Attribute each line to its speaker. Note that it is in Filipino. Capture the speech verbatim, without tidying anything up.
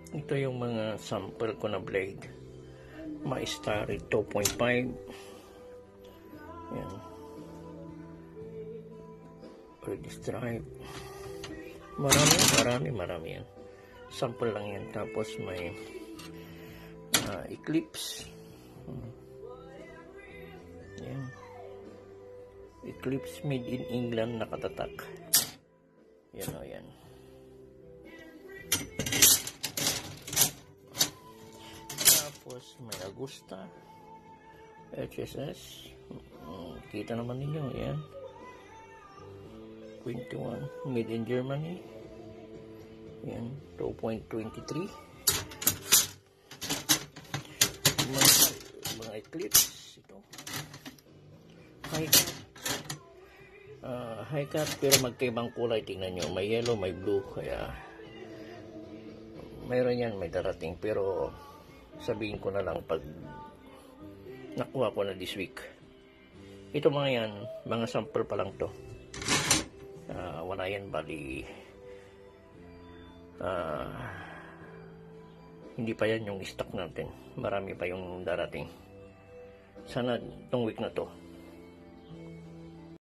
Speaker 1: Ito yung mga sample ko na blade. Ma-Starry two point five. Yan. Red stripe. Marami, marami, marami yan. Sample lang yan. Tapos may uh, Eclipse. Yan. Eclipse made in England, nakatatak. Yan o, yan. Tapos may Augusta H S S. Kita naman ninyo, yan. twenty-one, made in Germany. Yan, two point two three. Mga, mga Eclipse ito. High cut. Uh, high cut pero magkaibang kulay. Tingnan nyo, may yellow, may blue. Kaya mayroon yan, may darating. Pero sabihin ko na lang pag nakuha ko na this week. Ito mga yan, mga sample pa lang to. Uh, wala yan, bali uh, hindi pa yan yung stock natin. Marami pa yung darating. Sana itong week na to